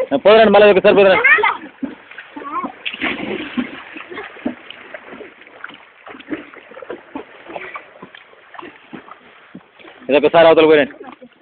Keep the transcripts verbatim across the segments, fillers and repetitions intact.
పోదండి మళ్ళీ ఒకసారి పోదండి. ఇది ఒకసారి అవతల పోయండి.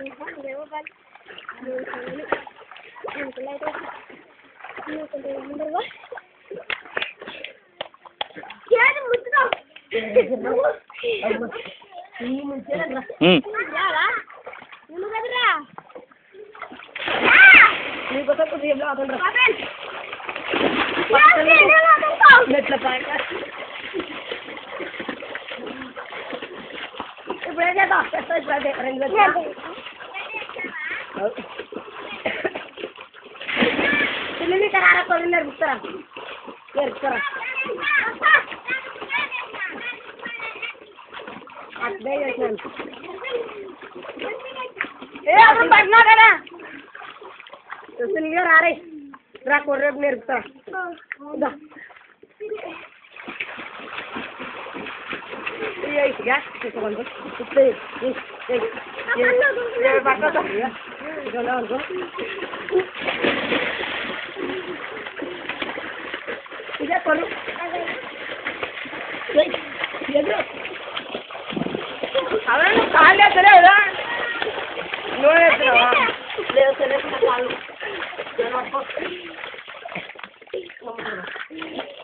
రా కొర్రేపు నేర్పుతారా అవన్నీ కాళ్ళు ఎత్తలేదా నువ్వు ఎత్తున్నావా లేదు కాళ్ళు